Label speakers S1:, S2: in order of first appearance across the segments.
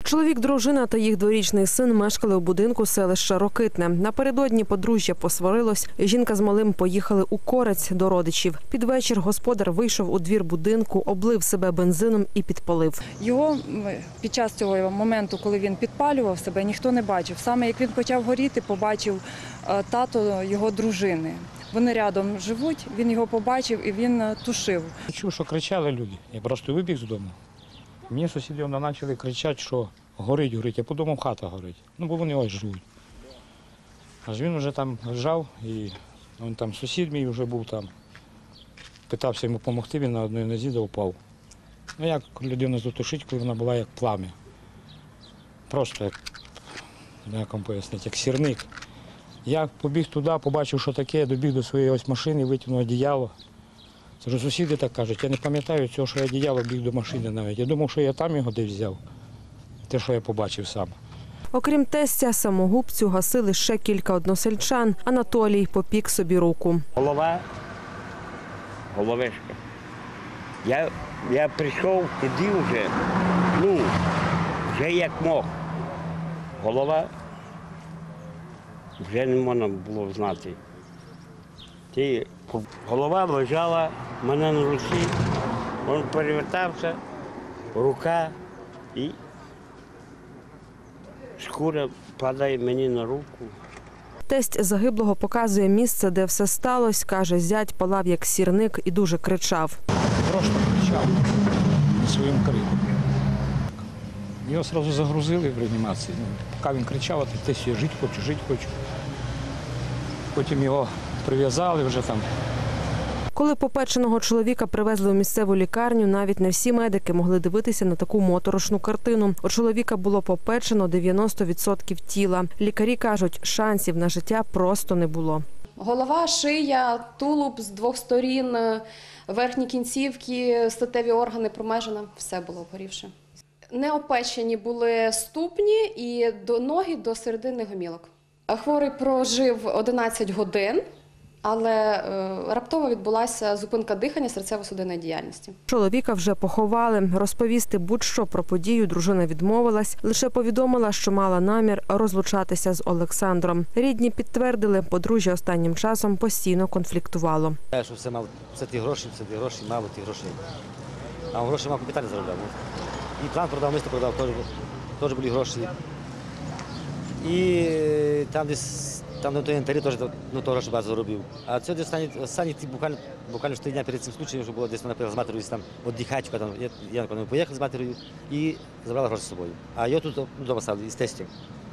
S1: Чоловік, дружина та їх дворічний син мешкали у будинку селища Рокитне. Напередодні подружжя посварилось. Жінка з малим поїхали у Корець до родичів. Під вечір господар вийшов у двір будинку, облив себе бензином і підпалив.
S2: Його під час цього моменту, коли він підпалював себе, ніхто не бачив. Саме як він почав горіти, побачив тато його дружини. Вони рядом живуть, він його побачив і він тушив.
S3: Чув, що кричали люди. Я просто вибіг з дому. Мені сусіди почали кричати, що горить, горить, а по дому хата горить. Ну, бо вони ось живуть. Аж він вже там лежав, і він там сусід мій вже був там. Питався йому допомогти, він на одній нозі да впав. Ну, як людину затушити, коли вона була як плам'я. Просто, як вам пояснити, як сірник. Я побіг туди, побачив, що таке, я добіг до своєї ось машини, витягнув одіяло. Це ж сусіди так кажуть, я не пам'ятаю цього, що я одіяло біг до машини навіть. Я думав, що я там його десь взяв, те, що я побачив сам.
S1: Окрім тестя, самогубцю гасили ще кілька односельчан. Анатолій попік собі руку.
S4: Головешка. Я прийшов, тоді вже як мог. Голова вже не можна було знати. Голова лежала в мене на руці, він перевертався, рука і шкура падає мені на руку.
S1: Тесть загиблого показує місце, де все сталося. Каже, зять палав як сірник і дуже кричав.
S3: Просто кричав на своєму криком. Його одразу загрузили в реанімації. Поки він кричав, а тесть, я жити хочу. Потім його прив'язали вже там.
S1: Коли попеченого чоловіка привезли у місцеву лікарню, навіть не всі медики могли дивитися на таку моторошну картину. У чоловіка було попечено 90% тіла. Лікарі кажуть, шансів на життя просто не було.
S5: Голова, шия, тулуб з двох сторін, верхні кінцівки, статеві органи промежина – все було обгорівше. Неопечені були ступні і до ноги до середини гомілок. Хворий прожив 11 годин. Але раптово відбулася зупинка дихання серцево-судинної діяльності.
S1: Чоловіка вже поховали. Розповісти будь-що про подію дружина відмовилась. Лише повідомила, що мала намір розлучатися з Олександром. Рідні підтвердили, подружжя останнім часом постійно конфліктувало.
S6: Що все ті гроші, мало ті грошей. А гроші мав капіталі заробляв. І план продав, місто продав, теж були гроші. І там на той інтері теж гроші багато заробив. А це останні буквально 4 дні перед цим случаєм, що було десь вона з матір'ю там віддихати, я поїхав з матір'ю і забрала гроші з собою. А я тут вдома став із тестем.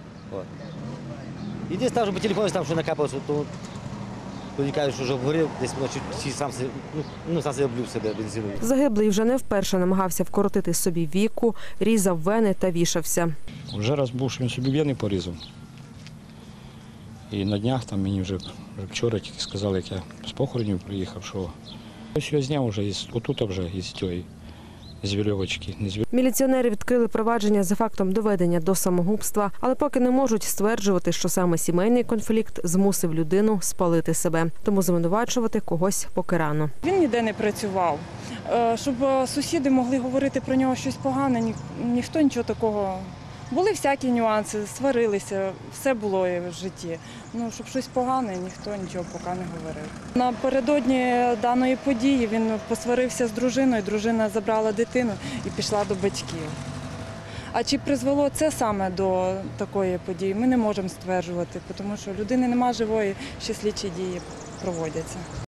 S6: І десь там вже по телефону там що накапалося, то тоді кажуть, що вже обгорів, десь вночі сам себе облив себе бензиною.
S1: Загиблий вже не вперше намагався вкоротити собі віку, різав вени та вішався.
S3: Вже раз був, що він собі вени порізав. І на днях там мені вже вчора тільки сказали, як я з похоронів приїхав, що ось його зняв вже отут вже із тієї, з вірьовочки.
S1: Міліціонери відкрили провадження за фактом доведення до самогубства, але поки не можуть стверджувати, що саме сімейний конфлікт змусив людину спалити себе. Тому звинувачувати когось поки рано.
S2: Він ніде не працював. Щоб сусіди могли говорити про нього щось погане, ніхто нічого такого. Були всякі нюанси, сварилися, все було в житті. Щоб щось погане, ніхто нічого поки не говорив. Напередодні даної події він посварився з дружиною, дружина забрала дитину і пішла до батьків. А чи призвело це саме до такої події, ми не можемо стверджувати, тому що людини немає живої, ще слідчі дії проводяться.